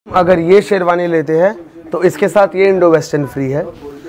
अगर ये शेरवानी लेते हैं तो इसके साथ ये इंडो वेस्टर्न फ्री है।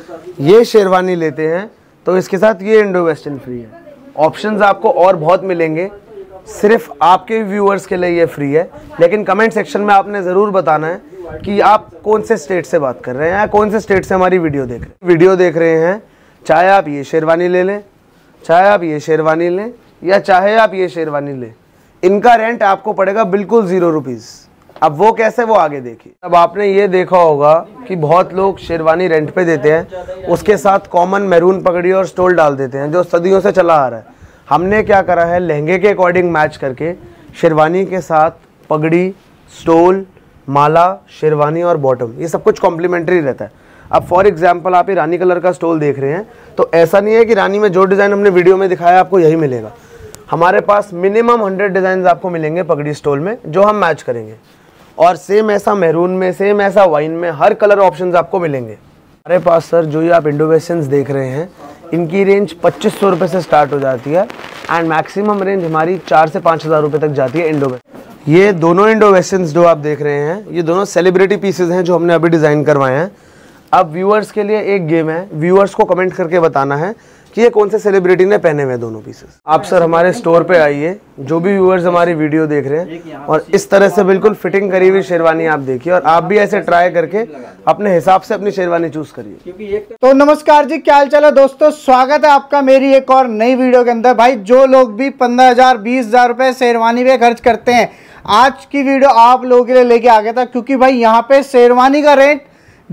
ये शेरवानी लेते हैं तो इसके साथ ये इंडो वेस्टर्न फ्री है। ऑप्शंस आपको और बहुत मिलेंगे, सिर्फ आपके व्यूअर्स के लिए ये फ्री है। लेकिन कमेंट सेक्शन में आपने ज़रूर बताना है कि आप कौन से स्टेट से बात कर रहे हैं या कौन से स्टेट से हमारी वीडियो देख रहे हैं। चाहे आप ये शेरवानी ले लें, चाहे आप ये शेरवानी लें, या चाहे आप ये शेरवानी लें, इनका रेंट आपको पड़ेगा बिल्कुल 0 रुपीज़। अब वो कैसे, वो आगे देखिए। अब आपने ये देखा होगा कि बहुत लोग शेरवानी रेंट पे देते हैं, उसके साथ कॉमन मैरून पगड़ी और स्टोल डाल देते हैं, जो सदियों से चला आ रहा है। हमने क्या करा है, लहंगे के अकॉर्डिंग मैच करके शेरवानी के साथ पगड़ी, स्टोल, माला, शेरवानी और बॉटम, ये सब कुछ कॉम्प्लीमेंट्री रहता है। अब फॉर एग्जांपल आप ये रानी कलर का स्टोल देख रहे हैं, तो ऐसा नहीं है कि रानी में जो डिज़ाइन हमने वीडियो में दिखाया आपको यही मिलेगा। हमारे पास मिनिमम 100 डिज़ाइन आपको मिलेंगे पगड़ी स्टोल में, जो हम मैच करेंगे। और सेम ऐसा मैरून में, सेम ऐसा वाइन में, हर कलर ऑप्शंस आपको मिलेंगे हमारे पास। सर जो ये आप इंडो वेस्टर्न्स देख रहे हैं, इनकी रेंज 2500 रुपये से स्टार्ट हो जाती है एंड मैक्सिमम रेंज हमारी 4 से 5000 रुपये तक जाती है इंडो वेस्टर्न। ये दोनों इंडो वेस्टर्न्स जो आप देख रहे हैं, ये दोनों सेलिब्रिटी पीसेज हैं जो हमने अभी डिज़ाइन करवाए हैं। अब व्यूअर्स के लिए एक गेम है, व्यूअर्स को कमेंट करके बताना है कि ये कौन से सेलिब्रिटी ने पहने हुए दोनों पीसेस। आप सर हमारे स्टोर पे आइए, जो भी व्यूअर्स हमारी वीडियो देख रहे हैं, और इस तरह से बिल्कुल फिटिंग करी हुई शेरवानी आप देखिए, और आप भी ऐसे ट्राई करके अपने हिसाब से अपनी शेरवानी चूज करिए। तो नमस्कार जी, क्या हाल चाल है दोस्तों, स्वागत है आपका मेरी एक और नई वीडियो के अंदर। भाई जो लोग भी 15,000 20,000 रुपए शेरवानी पे खर्च करते हैं, आज की वीडियो आप लोगों के लिए लेके आ गया था, क्योंकि भाई यहाँ पे शेरवानी का रेट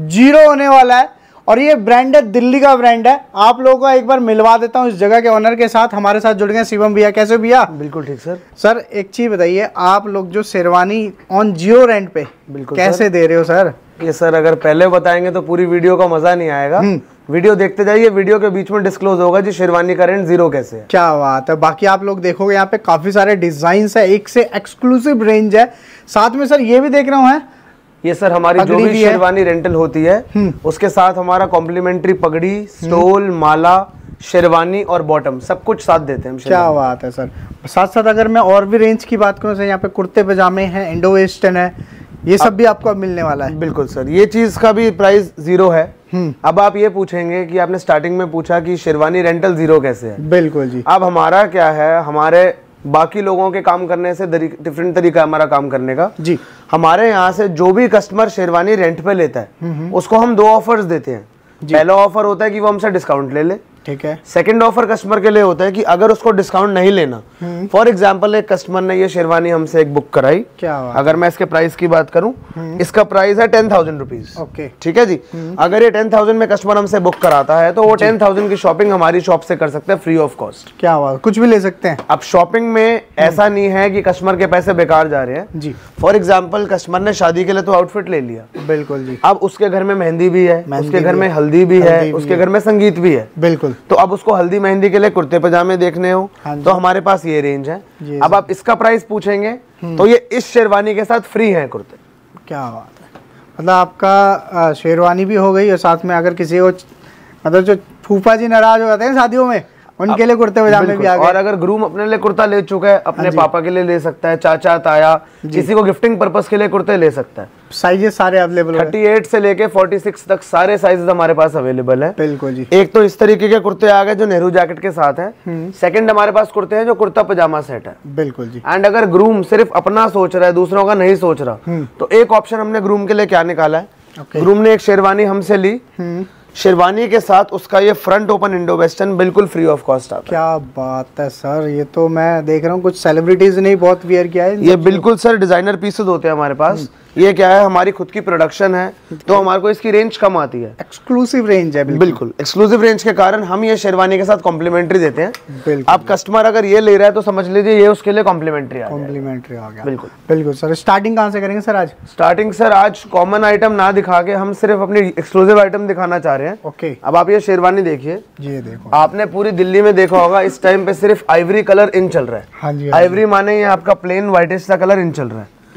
0 होने वाला है। और ये ब्रांड है, दिल्ली का ब्रांड है। आप लोगों को एक बार मिलवा देता हूँ इस जगह के ओनर के साथ। हमारे साथ जुड़ गए शिवम भैया। कैसे भैया? बिल्कुल ठीक सर। सर एक चीज बताइए, आप लोग जो शेरवानी ऑन जियो रेंट पे बिल्कुल कैसे दे रहे हो सर? ये सर अगर पहले बताएंगे तो पूरी वीडियो का मजा नहीं आएगा। वीडियो देखते जाइए, वीडियो के बीच में डिस्क्लोज होगा जी शेरवानी का रेंट 0 कैसे है। क्या बात है। बाकी आप लोग देखोगे यहाँ पे काफी सारे डिजाइन है, एक से एक्सक्लूसिव रेंज है। साथ में सर ये भी देख रहा हूँ, ये सर हमारी जो भी शेरवानी रेंटल होती है उसके साथ हमारा कॉम्प्लीमेंट्री पगड़ी, स्टोल, माला, शेरवानी और बॉटम सब कुछ साथ देते हैं। क्या बात है सर। साथ साथ अगर मैं और भी रेंज की बात करूँ, यहाँ पे कुर्ते पजामे हैं, इंडो वेस्टर्न है, ये सब भी आपको अब मिलने वाला है। बिल्कुल सर, ये चीज का भी प्राइस 0 है। अब आप ये पूछेंगे कि आपने स्टार्टिंग में पूछा कि शेरवानी रेंटल 0 कैसे है। बिल्कुल जी। अब हमारा क्या है, हमारे बाकी लोगों के काम करने से डिफरेंट तरीका हमारा काम करने का जी। हमारे यहाँ से जो भी कस्टमर शेरवानी रेंट पे लेता है उसको हम 2 ऑफर्स देते हैं। पहला ऑफर होता है कि वो हमसे डिस्काउंट ले ले, ठीक है। सेकंड ऑफर कस्टमर के लिए होता है कि अगर उसको डिस्काउंट नहीं लेना, फॉर एग्जांपल एक कस्टमर ने ये शेरवानी हमसे एक बुक कराई, क्या अगर मैं इसके प्राइस की बात करूं, इसका प्राइस है 10,000 रुपीज। ओके, ठीक है जी। अगर ये 10,000 में कस्टमर हमसे बुक कराता है तो वो 10,000 की शॉपिंग हमारी शॉप से कर सकते हैं फ्री ऑफ कॉस्ट। क्या बात, कुछ भी ले सकते हैं। अब शॉपिंग में ऐसा नहीं है कि कस्टमर के पैसे बेकार जा रहे हैं जी। फॉर एग्जाम्पल कस्टमर ने शादी के लिए तो आउटफिट ले लिया, बिल्कुल जी। अब उसके घर में मेहंदी भी है, उसके घर में हल्दी भी है, उसके घर में संगीत भी है, बिल्कुल। तो अब उसको हल्दी मेहंदी के लिए कुर्ते पजामे देखने हो तो हमारे पास ये रेंज है। अब आप इसका प्राइस पूछेंगे तो ये इस शेरवानी के साथ फ्री है कुर्ते। क्या बात है। मतलब आपका शेरवानी भी हो गई, और साथ में अगर किसी को मतलब जो फूफा जी नाराज हो जाते हैं शादियों में, उनके लिए कुर्ते पजामे भी आ गए। और अगर ग्रूम अपने लिए कुर्ता ले चुका है, अपने पापा के लिए ले सकता है, चाचा ताया, किसी को गिफ्टिंग पर्पस के लिए कुर्ते ले सकता है। साइजेस सारे अवेलेबल है, 38 से लेके 46 तक सारे साइजेस हमारे पास अवेलेबल है। बिल्कुल जी। एक तो इस तरीके के कुर्ते आ गए जो नेहरू जैकेट के साथ है। सेकंड हमारे पास कुर्ते हैं जो कुर्ता पजामा सेट है। बिल्कुल जी। एंड अगर ग्रूम सिर्फ अपना सोच रहा है, दूसरों का नहीं सोच रहा, तो एक ऑप्शन हमने ग्रूम के लिए क्या निकाला है, ग्रूम ने एक शेरवानी हमसे ली, शेरवानी के साथ उसका ये फ्रंट ओपन इंडो वेस्टर्न बिल्कुल फ्री ऑफ कॉस्ट आता है। क्या बात है सर, ये तो मैं देख रहा हूँ कुछ सेलिब्रिटीज ने बहुत वियर किया है। ये बिल्कुल सर डिजाइनर पीसेस होते हैं हमारे पास। ये क्या है, हमारी खुद की प्रोडक्शन है, तो हमारे को इसकी रेंज कम आती है। एक्सक्लूसिव रेंज है। बिल्कुल एक्सक्लूसिव रेंज के कारण हम ये शेरवानी के साथ कॉम्प्लीमेंट्री देते हैं। आप कस्टमर अगर ये ले रहा है तो समझ लीजिए ये उसके लिए कॉम्प्लीमेंट्री आ गया। बिल्कुल बिल्कुल सर। स्टार्टिंग कहाँ से करेंगे सर आज? स्टार्टिंग सर आज कॉमन आइटम ना दिखा के हम सिर्फ अपनी एक्सक्लूसिव आइटम दिखाना चाह रहे हैं। ओके। अब आप ये शेरवानी देखिए, ये देखो, आपने पूरी दिल्ली में देखा होगा इस टाइम पे सिर्फ आइवरी कलर इन चल रहा है। हाँ जी। आइवरी माने ये आपका प्लेन व्हाइटिश सा कलर इन चल रहा है।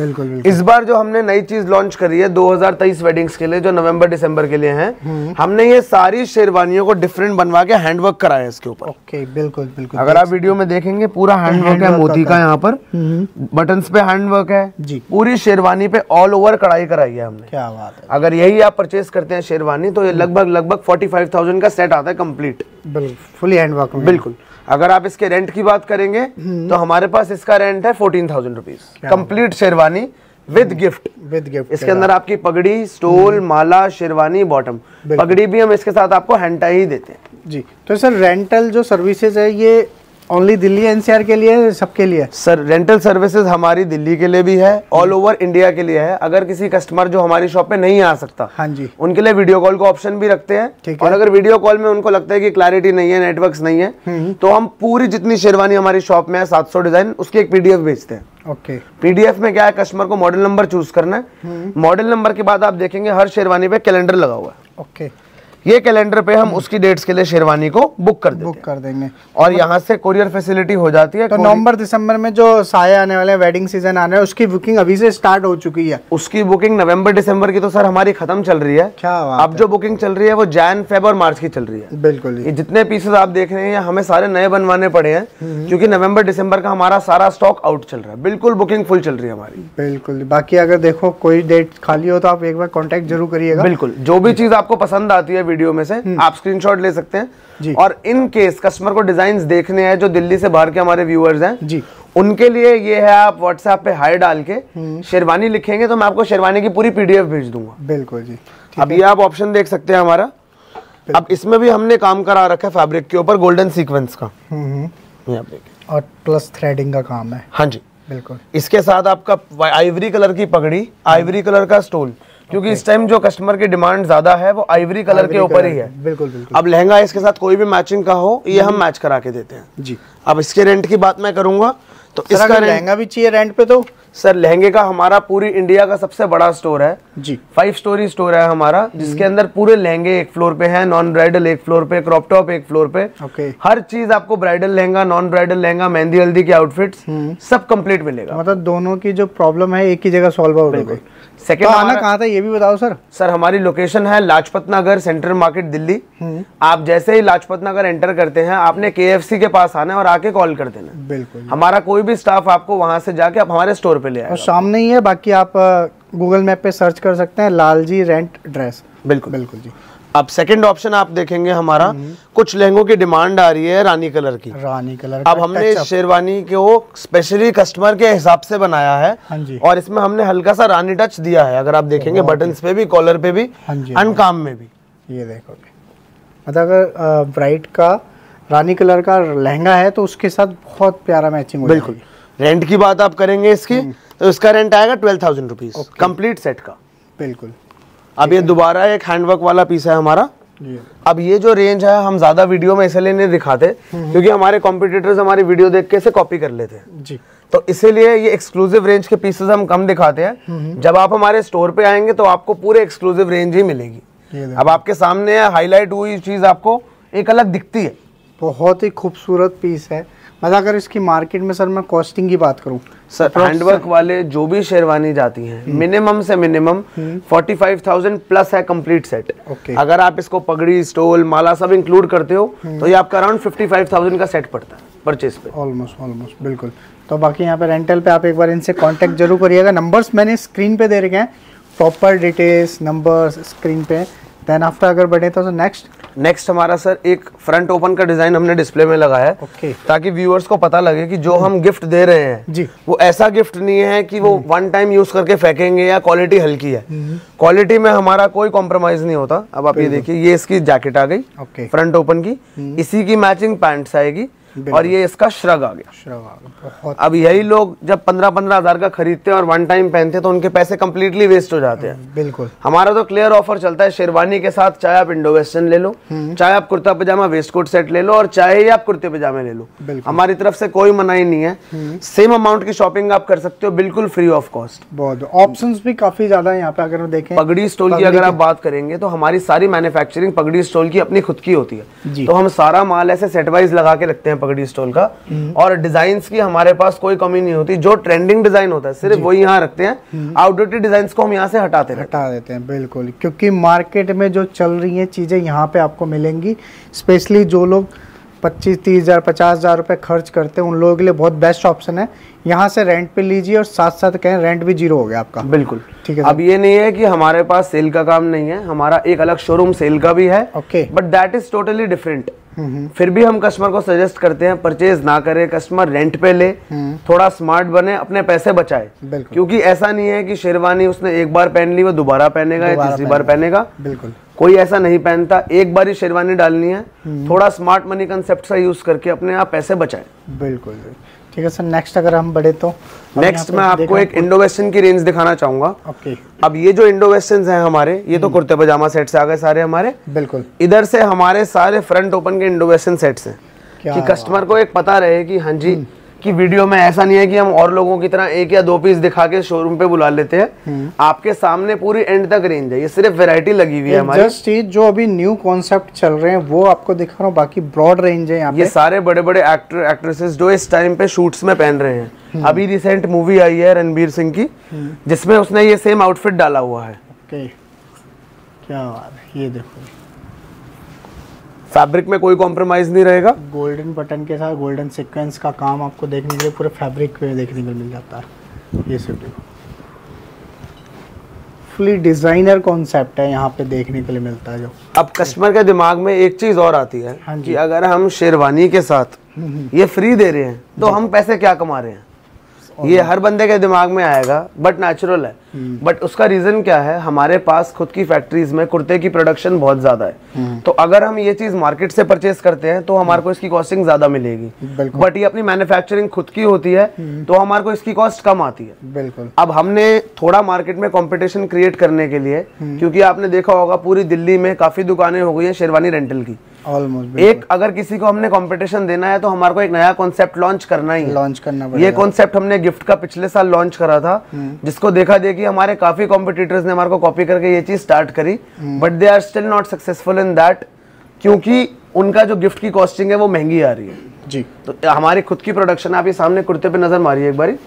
बिल्कुल, बिल्कुल। इस बार जो हमने नई चीज लॉन्च करी है 2023 वेडिंग्स के लिए, जो नवंबर दिसंबर के लिए हैं, हमने ये सारी शेरवानियों को डिफरेंट बनवा के हैंडवर्क कराया है इसके ऊपर। ओके, बिल्कुल बिल्कुल। अगर आप वीडियो में देखेंगे पूरा हैंडवर्क है, मोती का यहाँ पर बटन्स पे हैंडवर्क है जी। पूरी शेरवानी पे ऑल ओवर कढ़ाई कराई है हमने। क्या बात है। अगर यही आप परचेस करते हैं शेरवानी तो ये लगभग 45,000 का सेट आता है कंप्लीट, बिल्कुल फुली हैंडवर्क में। बिल्कुल। अगर आप इसके रेंट की बात करेंगे तो हमारे पास इसका रेंट है 14,000 rupees, complete sherwani with gift. इसके अंदर आपकी पगड़ी, स्टोल, माला, शेरवानी, बॉटम। पगड़ी भी हम इसके साथ आपको हैंड टाई ही देते हैं जी। तो सर रेंटल जो सर्विसेज है ये ओनली दिल्ली एनसीआर के लिए, सबके लिए? सर रेंटल सर्विसेज हमारी दिल्ली के लिए भी है, ऑल ओवर इंडिया के लिए है। अगर किसी कस्टमर जो हमारी शॉप पे नहीं आ सकता, हाँ जी, उनके लिए वीडियो कॉल का ऑप्शन भी रखते हैं। और अगर वीडियो कॉल में उनको लगता है कि क्लैरिटी नहीं है, नेटवर्क्स नहीं है, तो हम पूरी जितनी शेरवानी हमारी शॉप में है 700 डिजाइन, उसकी एक पीडीएफ भेजते हैं। ओके। पीडीएफ में क्या है, कस्टमर को मॉडल नंबर चूज करना है। मॉडल नंबर के बाद आप देखेंगे हर शेरवानी पे कैलेंडर लगा हुआ है। ओके। ये कैलेंडर पे हम उसकी डेट्स के लिए शेरवानी को बुक कर देंगे और यहाँ से कोरियर फैसिलिटी हो जाती है। तो नवंबर दिसंबर में जो साए आने वाले, वेडिंग सीजन आने वाला, उसकी बुकिंग अभी से स्टार्ट हो चुकी है? उसकी बुकिंग नवंबर दिसंबर की तो सर हमारी खत्म चल रही है। क्या बात अब जो बुकिंग चल रही है वो जैन, फेब और मार्च की चल रही है। बिल्कुल। ये जितने पीसेस आप देख रहे हैं हमें सारे नए बनवाने पड़े हैं, क्योंकि नवंबर दिसंबर का हमारा सारा स्टॉक आउट चल रहा है। बिल्कुल बुकिंग फुल चल रही है हमारी। बिल्कुल। बाकी अगर देखो कोई डेट खाली हो तो आप एक बार कॉन्टेक्ट जरूर करिएगा। बिल्कुल, जो भी चीज आपको पसंद आती है वीडियो में से आप स्क्रीनशॉट ले सकते हैं जी। और इन केस कस्टमर को डिजाइन्स देखने हैं जो दिल्ली से बाहर के हमारे व्यूअर्स हैं जी, उनके लिए ये है, आप व्हाट्सएप पे हाई डाल के शेरवानी लिखेंगे तो मैं आपको शेरवानी की पूरी पीडीएफ भेज दूंगा। बिल्कुल जी। अब ये आप ऑप्शन देख सकते हैं हमारा। अब इसमें भी हमने काम करा रखा है फैब्रिक के ऊपर गोल्डन सीक्वेंस का, ये आप देखिए, और प्लस थ्रेडिंग का काम है। हाँ जी, बिल्कुल। इसके साथ आपका आइवरी कलर की पगड़ी, आइवरी कलर का स्टोल, क्योंकि इस टाइम जो कस्टमर की डिमांड ज्यादा है वो आइवरी कलर के ऊपर ही है। बिल्कुल बिल्कुल। अब लहंगा इसके साथ कोई भी मैचिंग का हो, ये हम मैच करा के देते हैं जी। अब इसके रेंट की बात मैं करूंगा तो इसका लहंगा भी चाहिए रेंट पे तो? सर लहंगे का हमारा पूरी इंडिया का सबसे बड़ा स्टोर है जी। 5 स्टोरी स्टोर है हमारा, जिसके अंदर पूरे लहंगे एक फ्लोर पे हैं, नॉन ब्राइडल एक फ्लोर पे, क्रॉप टॉप एक फ्लोर पे। ओके। हर चीज आपको bridal lehenga, non bridal lehenga, mehndi haldi के आउटफिट्स सब कंप्लीट मिलेगा। मतलब दोनों की जो प्रॉब्लम है एक ही जगह सॉल्व आउट हो गई। सेकंड तो आना कहाँ था ये भी बताओ सर। सर हमारी लोकेशन है लाजपत नगर, सेंट्रल मार्केट, दिल्ली। आप जैसे ही लाजपत नगर एंटर करते हैं आपने KFC के पास आना है और आके कॉल कर देना। बिल्कुल। हमारा कोई भी स्टाफ आपको वहां से जाके आप हमारे स्टोर पे ले आएगा। और सामने ही है, बाकी आप गूगल मैप पे सर्च कर सकते हैं लालजी रेंट ड्रेस। बिल्कुल बिल्कुल जी। अब सेकंड ऑप्शन आप देखेंगे हमारा, कुछ लहंगों की डिमांड आ रही है रानी कलर की। रानी कलर अब हमने शेरवानी को स्पेशली कस्टमर के हिसाब से बनाया है। हाँ जी। और इसमें हमने हल्का सा रानी टच दिया है, अगर आप देखेंगे बटन्स पे भी, कॉलर पे भी, हाँ जी, अनकाम में भी। ये देखोगे, मतलब अगर ब्राइट का रानी कलर का लहंगा है तो उसके साथ बहुत प्यारा मैचिंग हो जाएगी। बिल्कुल। रेंट की बात आप करेंगे इसकी तो इसका रेंट आएगा 12,000 रुपीज कंप्लीट सेट का। बिल्कुल। अब ये दोबारा एक हैंडवर्क वाला पीस है हमारा। अब ये जो रेंज है हम ज्यादा वीडियो में इसलिए नहीं दिखाते क्योंकि हमारे कॉम्पिटिटर्स हमारी वीडियो देख के इसे कॉपी कर लेते हैं जी। तो इसीलिए ये एक्सक्लूसिव रेंज के पीसेस हम कम दिखाते हैं। जब आप हमारे स्टोर पे आएंगे तो आपको पूरे एक्सक्लूसिव रेंज ही मिलेगी। अब आपके सामने हाईलाइट हुई चीज आपको एक अलग दिखती है। बहुत ही खूबसूरत पीस है। मतलब अगर इसकी मार्केट में सर मैं कॉस्टिंग की बात करूं, सर हैंडवर्क वाले जो भी शेरवानी जाती हैं मिनिमम से मिनिमम 45,000 प्लस है कंप्लीट सेट। अगर आप इसको पगड़ी, स्टोल, माला सब इंक्लूड करते हो तो ये आपका अराउंड 55,000 का सेट पड़ता है परचेज पे। ऑलमोस्ट बिल्कुल। तो बाकी यहाँ पे रेंटल पे आप एक बार इनसे कांटेक्ट जरूर करिएगा। नंबर्स मैंने स्क्रीन पे दे रखे हैं, प्रॉपर डिटेल्स नंबर्स स्क्रीन पे। देन आफ्टर अगर बढ़े तो नेक्स्ट हमारा सर एक फ्रंट ओपन का डिजाइन हमने डिस्प्ले में लगाया है ताकि व्यूअर्स को पता लगे कि जो हम गिफ्ट दे रहे हैं जी, वो ऐसा गिफ्ट नहीं है कि वो वन टाइम यूज करके फेंकेंगे या क्वालिटी हल्की है। क्वालिटी में हमारा कोई कॉम्प्रोमाइज नहीं होता। अब आप ये देखिए, ये इसकी जैकेट आ गई फ्रंट ओपन की, इसी की मैचिंग पैंट्स आएगी और ये इसका श्रग आ गया। अब यही लोग जब 15-15 हजार का खरीदते हैं और वन टाइम पहनते हैं तो उनके पैसे कंप्लीटली वेस्ट हो जाते हैं। बिल्कुल। हमारा तो क्लियर ऑफर चलता है शेरवानी के साथ, चाहे आप इंडो वेस्टर्न ले लो, चाहे आप kurta pyjama waistcoat set ले लो और चाहे आप कुर्ते पजामे ले लो, हमारी तरफ से कोई मनाही नहीं है। सेम अमाउंट की शॉपिंग आप कर सकते हो बिल्कुल फ्री ऑफ कॉस्ट। बहुत ऑप्शंस भी काफी ज्यादा है यहाँ पे। अगर देखें पगड़ी स्टोल की अगर आप बात करेंगे तो हमारी सारी मैन्युफैक्चरिंग पगड़ी स्टोल की अपनी खुद की होती है। तो हम सारा माल ऐसे सेट वाइज लगा के रखते हैं पगड़ी स्टोल का। और डिजाइन्स की हमारे पास कोई कमी नहीं होती, जो ट्रेंडिंग डिजाइन होता है सिर्फ वही यहाँ रखते हैं, आउटडेटेड डिजाइन्स को हम यहाँ से हटा देते हैं। बिल्कुल, क्योंकि मार्केट में जो चल रही हैं चीज़ें यहाँ पे आपको मिलेंगी। स्पेशली जो लोग 25-30 हज़ार 50 हज़ार रुपये खर्च करते हैं उन लोगों के लिए बहुत बेस्ट ऑप्शन है। यहाँ से रेंट पे लीजिए और साथ साथ कहें रेंट भी जीरो हो गया आपका। बिल्कुल, ठीक है। अब ये नहीं है कि हमारे पास सेल का काम नहीं है, हमारा एक अलग शोरूम सेल का भी है। Okay, but that is totally different. फिर भी हम कस्टमर को सजेस्ट करते हैं परचेज ना करे, कस्टमर रेंट पे ले, थोड़ा स्मार्ट बने, अपने पैसे बचाए। बिल्कुल, क्योंकि ऐसा नहीं है कि शेरवानी उसने एक बार पहन ली वो दोबारा पहनेगा या तीसरी बार पहनेगा। बिल्कुल, कोई ऐसा नहीं पहनता, एक बार ही शेरवानी डालनी है। थोड़ा स्मार्ट मनी कंसेप्ट का यूज करके अपने आप पैसे बचाएं। बिल्कुल, ठीक है सर। नेक्स्ट अगर हम बढ़े तो नेक्स्ट मैं आपको एक इंडो वेस्टर्न की रेंज दिखाना चाहूंगा। ओके, अब ये जो इंडो वेस्टर्न हैं हमारे, ये तो कुर्ते पजामा सेट से आ गए सारे हमारे। बिल्कुल, इधर से हमारे सारे फ्रंट ओपन के इंडो वेस्टर्न सेट्स हैं कि कस्टमर को एक पता रहे कि हाँ जी कि वीडियो में ऐसा नहीं है कि हम और लोगों की तरह एक या दो पीस दिखा के शोरूम पे बुला लेते हैं। आपके सामने पूरी एंड तक रेंज है, ये सिर्फ वैरायटी लगी हुई है हमारी। जस्ट जो अभी न्यू कॉन्सेप्ट चल रहे हैं वो आपको दिखा रहा हूँ, बाकी ब्रॉड रेंज है यहाँ पे। ये सारे बड़े बड़े एक्टर एक्ट्रेसेस जो इस टाइम पे शूट्स में पहन रहे हैं। अभी रिसेंट मूवी आई है रणबीर सिंह की जिसमें उसने ये सेम आउटफिट डाला हुआ है। ओके, क्या बात है, ये देखो फैब्रिक में कोई कॉम्प्रोमाइज नहीं रहेगा। गोल्डन बटन के साथ गोल्डन सीक्वेंस का काम आपको देखने के लिए पूरे फैब्रिक पे देखने को मिल जाता है। ये सब देखो, फुली डिजाइनर कॉन्सेप्ट है यहाँ पे देखने के लिए मिलता है। जो अब कस्टमर के दिमाग में एक चीज और आती है कि अगर हम शेरवानी के साथ ये फ्री दे रहे हैं तो हम पैसे क्या कमा रहे हैं, ये हर बंदे के दिमाग में आएगा। बट नेचुरल है। बट उसका रीजन क्या है, हमारे पास खुद की फैक्ट्रीज में कुर्ते की प्रोडक्शन बहुत ज्यादा है। तो अगर हम ये चीज मार्केट से परचेस करते हैं तो हमारे को इसकी कॉस्टिंग ज्यादा मिलेगी। बट ये अपनी मैन्युफैक्चरिंग खुद की होती है तो हमारे को इसकी कॉस्ट कम आती है। बिल्कुल, अब हमने थोड़ा मार्केट में कंपटीशन क्रिएट करने के लिए, क्योंकि आपने देखा होगा पूरी दिल्ली में काफी दुकानें हो गई है शेरवानी रेंटल की। ऑलमोस्ट एक अगर किसी को हमने कंपटीशन देना है तो हमारे को एक नया कॉन्सेप्ट लॉन्च करना ही है। लॉन्च करना पड़ेगा। ये कॉन्सेप्ट हमने गिफ्ट का पिछले साल लॉन्च करा था, जिसको देखा देखी हमारे काफी कॉम्पिटिटर्स ने हमारे को कॉपी करके ये चीज स्टार्ट करी। But they are still not successful in that, क्योंकि उनका जो गिफ्ट की कॉस्टिंग है वो महंगी आ रही है जी। तो हमारी खुद की प्रोडक्शन, आप ये सामने कुर्ते पे नजर मारिए एक बारी।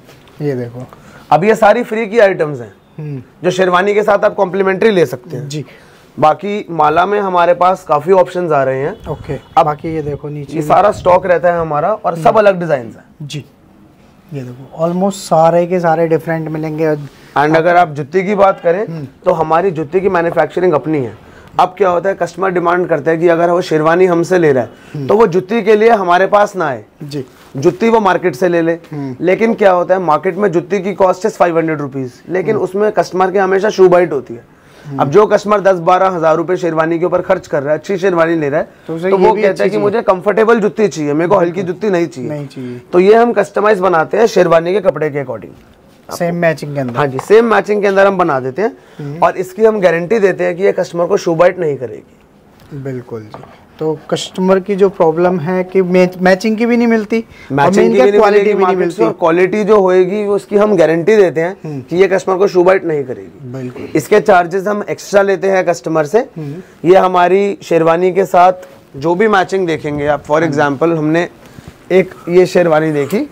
ये देखो, अब ये सारी फ्री की आइटम्स हैं जो शेरवानी के साथ आप कॉम्प्लीमेंट्री ले सकते हैं जी। बाकी माला में हमारे पास काफी ऑप्शंस आ रहे हैं। ओके, अब बाकी ये देखो नीचे ये सारा स्टॉक रहता है हमारा और सब अलग डिजाइन है जी। ये देखो ऑलमोस्ट सारे के सारे डिफरेंट मिलेंगे। एंड अगर आप जुत्ती की बात करें तो हमारी जुत्ती की मैन्युफैक्चरिंग अपनी है। अब क्या होता है, कस्टमर डिमांड करते हैं कि अगर वो शेरवानी हमसे ले रहा है तो वो जुत्ती के लिए हमारे पास ना आए जी, जुत्ती वो मार्केट से ले ले। लेकिन क्या होता है, मार्केट में जुत्ती की कॉस्ट है 500 रुपीज, लेकिन उसमें कस्टमर के हमेशा शू बाइट होती है। अब जो कस्टमर 10-12 हज़ार रुपए शेरवानी के ऊपर खर्च कर रहा है, अच्छी शेरवानी ले रहा है, तो वो कहता है कि मुझे कंफर्टेबल जुत्ती चाहिए, मेरे को हल्की जुत्ती नहीं चाहिए। तो ये हम कस्टमाइज बनाते हैं शेरवानी के कपड़े के अकॉर्डिंग, सेम मैचिंग के अंदर। हाँ जी, सेम मैचिंग के अंदर हम बना देते हैं और इसकी हम गारंटी देते हैं कि ये कस्टमर को शू बाइट नहीं करेगी। बिल्कुल जी। तो कस्टमर की जो प्रॉब्लम है कि मैचिंग की भी नहीं मिलती, मैचिंग की क्वालिटी भी नहीं मिलती, और क्वालिटी जो होएगी उसकी हम गारंटी देते हैं कि ये कस्टमर को शू बाइट नहीं करेगी। बिल्कुल। इसके चार्जेस हम एक्स्ट्रा लेते हैं कस्टमर से। ये हमारी शेरवानी के साथ जो भी मैचिंग देखेंगे आप, फॉर एग्जांपल हमने एक ये शेरवानी देखी,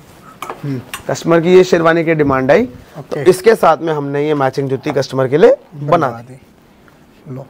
कस्टमर की ये शेरवानी की डिमांड आई, तो इसके साथ में हमने ये मैचिंग जुत्ती कस्टमर के लिए बना दी। लो,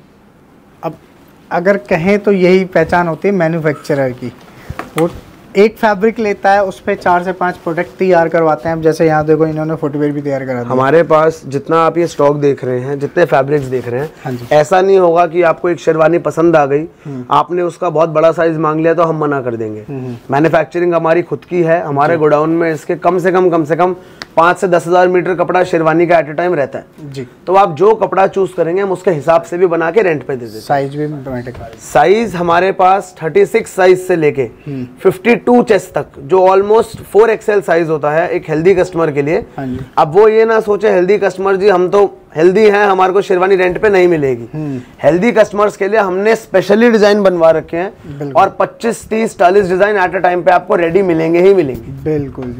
अब अगर कहें तो यही पहचान होती है मैन्युफैक्चरर की। वो एक फैब्रिक लेता है, उस पे 4 से 5 प्रोडक्ट तैयार करवाते हैं। अब जैसे यहाँ देखो इन्होंने फुटवेयर भी तैयार करा दिया। हमारे पास जितना आप ये स्टॉक देख रहे हैं, जितने फैब्रिक्स देख रहे हैं, हाँ जी। ऐसा नहीं होगा कि आपको एक शेरवानी पसंद आ गई, आपने उसका बहुत बड़ा साइज मांग लिया तो हम मना कर देंगे। मैन्युफैक्चरिंग हमारी खुद की है, हमारे गोडाउन में इसके कम से कम 5 से 10 हज़ार मीटर कपड़ा शेरवानी का एट ए टाइम रहता है जी। तो आप जो कपड़ा चूज करेंगे हम उसके हिसाब से भी बना के रेंट पे दे देते हैं। साइज भी साइज हमारे पास 36 साइज से लेके 52 चेस्ट तक, जो ऑलमोस्ट 4 XL साइज होता है एक हेल्दी कस्टमर के लिए। अब वो ये ना सोचे हेल्दी कस्टमर जी हम तो हेल्दी हैं, हमारे को शेरवानी रेंट पे नहीं मिलेगी। हेल्दी कस्टमर्स के लिए हमने स्पेशली डिजाइन बनवा रखे हैं और 25, 30, 40 डिजाइन एट अ टाइम पे आपको रेडी मिलेंगे ही मिलेंगे। बिल्कुल जी।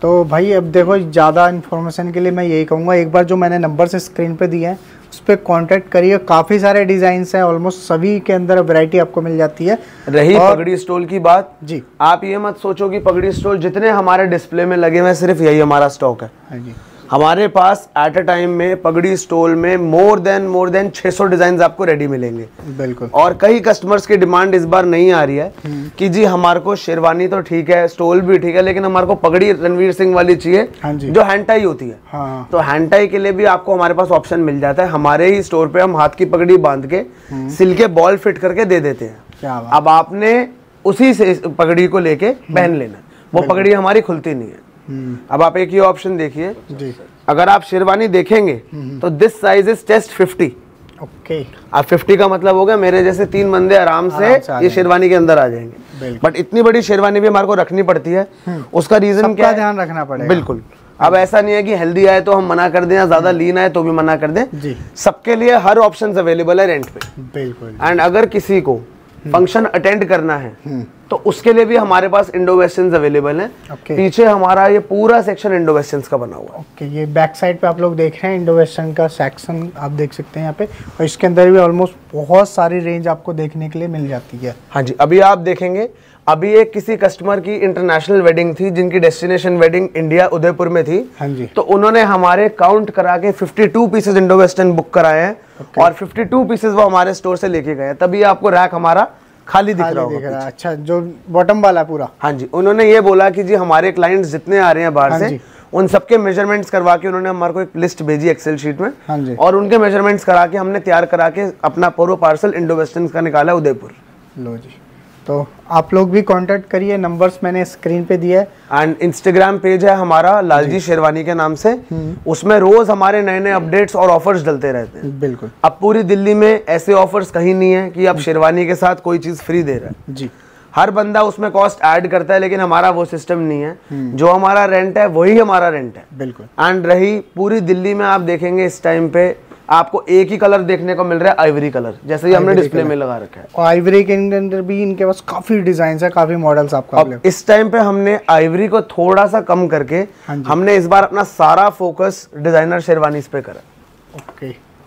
तो भाई अब देखो, ज़्यादा इन्फॉर्मेशन के लिए मैं यही कहूँगा, एक बार जो मैंने नंबर से स्क्रीन पे दिए हैं उस पर कॉन्टैक्ट करिए। काफ़ी सारे डिज़ाइंस हैं, ऑलमोस्ट सभी के अंदर वैरायटी आपको मिल जाती है। रही पगड़ी स्टोल की बात जी, आप ये मत सोचो कि पगड़ी स्टोल जितने हमारे डिस्प्ले में लगे हुए हैं सिर्फ यही हमारा स्टॉक है। हाँ जी, हमारे पास एट अ टाइम में पगड़ी स्टोल में मोर देन 600 डिजाइन आपको रेडी मिलेंगे। बिल्कुल। और कई कस्टमर्स की डिमांड इस बार नहीं आ रही है कि जी हमारे को शेरवानी तो ठीक है, स्टोल भी ठीक है, लेकिन हमारे को पगड़ी रणवीर सिंह वाली चाहिए। हाँ जी, जो हैंड टाई होती है। हाँ। तो हैंड टाई के लिए भी आपको हमारे पास ऑप्शन मिल जाता है। हमारे ही स्टोर पे हम हाथ की पगड़ी बांध के सिल के बॉल फिट करके दे देते हैं। क्या बात। अब आपने उसी से पगड़ी को लेके पहन लेना, वो पगड़ी हमारी खुलती नहीं है। अब आप एक ही ऑप्शन देखिए, अगर आप शेरवानी देखेंगे तो this size is test 50। Okay. अब 50 का मतलब हो गया मेरे जैसे 3 बंदे आराम से ये शेरवानी के अंदर आ जाएंगे। बट इतनी बड़ी शेरवानी भी हमारे को रखनी पड़ती है। उसका रीजन क्या है, ध्यान रखना पड़ेगा। बिल्कुल। अब ऐसा नहीं है कि हेल्दी आए तो हम मना कर दें या ज्यादा लीन आए तो भी मना कर दें जी। सबके लिए हर ऑप्शन अवेलेबल है रेंट पे। बिल्कुल। एंड अगर किसी को फंक्शन अटेंड करना है तो उसके लिए भी हमारे पास इंडो वेस्टर्न्स अवेलेबल हैं। पीछे हमारा ये पूरा सेक्शन इंडो वेस्टर्न्स का बना हुआ है। ओके, ये बैक साइड पे आप लोग देख रहे हैं इंडो वेस्टर्न का सेक्शन आप देख सकते हैं यहाँ पे, और इसके अंदर भी ऑलमोस्ट बहुत सारी रेंज आपको देखने के लिए मिल जाती है। हाँ जी, अभी आप देखेंगे, अभी एक किसी कस्टमर की इंटरनेशनल वेडिंग थी जिनकी डेस्टिनेशन वेडिंग इंडिया उदयपुर में थी। हाँ जी। तो उन्होंने हमारे काउंट करा के 52 पीसेज इंडो वेस्टर्न बुक कराए हैं। और 52 पीसेज वो हमारे स्टोर से लेके गए, तभी आपको रैक हमारा खाली दिख रहा होगा। अच्छा, जो बॉटम वाला पूरा। हाँ जी, उन्होंने ये बोला कि जी हमारे क्लाइंट्स जितने आ रहे हैं बाहर से उन सबके मेजरमेंट्स करवा के उन्होंने हमारे को एक लिस्ट भेजी एक्सेल शीट में। हाँ जी। और उनके मेजरमेंट्स करा के हमने तैयार करा के अपना पूरा पार्सल इंडो वेस्टर्न का निकाला उदयपुर। लो जी, तो आप लोग भी कांटेक्ट करिए, नंबर्स मैंने स्क्रीन पे दिया है। एंड इंस्टाग्राम पेज है हमारा लालजी शेरवानी के नाम से, उसमें रोज हमारे नए नए अपडेट्स और ऑफर्स डलते रहते हैं। बिल्कुल। अब पूरी दिल्ली में ऐसे ऑफर्स कहीं नहीं है कि आप शेरवानी के साथ कोई चीज फ्री दे रहा है जी। हर बंदा उसमें कॉस्ट ऐड करता है, लेकिन हमारा वो सिस्टम नहीं है। जो हमारा रेंट है वही हमारा रेंट है। बिल्कुल। एंड रही पूरी दिल्ली में आप देखेंगे इस टाइम पे आपको एक ही कलर देखने को मिल रहा है, आइवरी कलर, जैसे ही हमने डिस्प्ले में लगा रखा है। और आइवरी के अंदर भी इनके पास काफी डिजाइन है, काफी मॉडल्स आपको। अब इस टाइम पे हमने आइवरी को थोड़ा सा कम करके हमने इस बार अपना सारा फोकस डिजाइनर शेरवानी पे करा। ओके,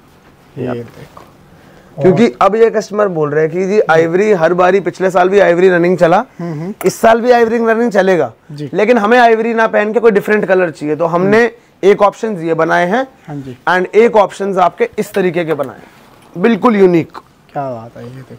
ये देखो, क्योंकि अब ये कस्टमर बोल रहे हैं कि जी आइवरी हर बारी, पिछले साल भी आइवरी रनिंग चला, इस साल भी आइवरी रनिंग चलेगा, लेकिन हमें आइवरी ना पहन के कोई डिफरेंट कलर चाहिए। तो हमने एक ऑप्शन ये बनाए हैं एंड एक ऑप्शन आपके इस तरीके के बनाए, बिल्कुल यूनिक। क्या बात है, ये देखो,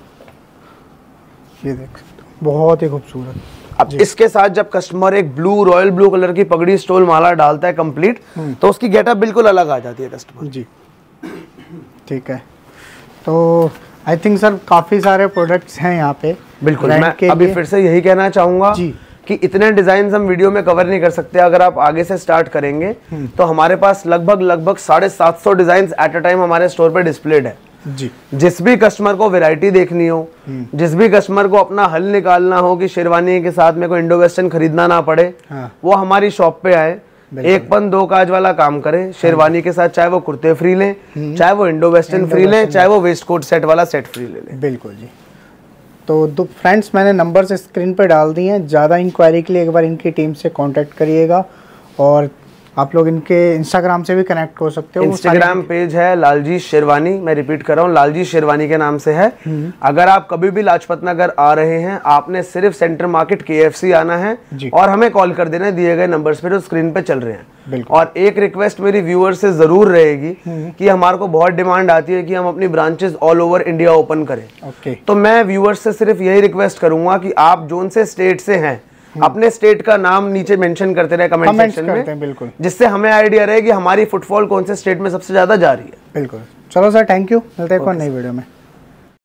ये देख बहुत ही खूबसूरत। अब इसके साथ जब कस्टमर एक ब्लू, रॉयल ब्लू कलर की पगड़ी स्टोल माला डालता है कंप्लीट, तो उसकी गेटअप बिल्कुल अलग आ जाती है कस्टमर जी। ठीक है, तो आई थिंक सर काफी सारे प्रोडक्ट्स हैं यहाँ पे। बिल्कुल, मैं अभी फिर से यही कहना चाहूंगा कि इतने डिजाइन हम वीडियो में कवर नहीं कर सकते। अगर आप आगे से स्टार्ट करेंगे तो हमारे पास लगभग 750 डिजाइन एट अ टाइम हमारे स्टोर पे डिस्प्लेड है जी। जिस भी कस्टमर को वैरायटी देखनी हो, जिस भी कस्टमर को अपना हल निकालना हो कि शेरवानी के साथ में कोई इंडो वेस्टर्न खरीदना ना पड़े, वो हमारी शॉप पे आए, एक पन दो काज वाला काम करे। शेरवानी के साथ चाहे वो कुर्ते फ्री लें, चाहे वो इंडो वेस्टर्न फ्री लें, चाहे वो वेस्ट कोट सेट वाला सेट फ्री ले लें। बिल्कुल जी। तो फ्रेंड्स, मैंने नंबर स्क्रीन पर डाल दिए हैं। ज़्यादा इंक्वायरी के लिए एक बार इनकी टीम से कांटेक्ट करिएगा, और आप लोग इनके इंस्टाग्राम से भी कनेक्ट हो सकते हो। इंस्टाग्राम पेज है लालजी शेरवानी, मैं रिपीट कर रहा हूँ, लालजी शेरवानी के नाम से है। अगर आप कभी भी लाजपत नगर आ रहे हैं, आपने सिर्फ सेंटर मार्केट KFC आना है और हमें कॉल कर देना है दिए गए नंबर्स पे जो स्क्रीन पे चल रहे हैं। और एक रिक्वेस्ट मेरी व्यूअर से जरूर रहेगी कि हमारे को बहुत डिमांड आती है कि हम अपनी branches all over India open करें। तो मैं व्यूअर्स से सिर्फ यही रिक्वेस्ट करूंगा कि आप जोन से स्टेट से हैं, अपने स्टेट का नाम नीचे मेंशन करते रहे कमेंट सेक्शन में, बिल्कुल, जिससे हमें आइडिया रहे कि हमारी फुटफॉल कौन से स्टेट में सबसे ज्यादा जा रही है। बिल्कुल। चलो सर, थैंक यू, मिलते हैं एक और नई वीडियो में।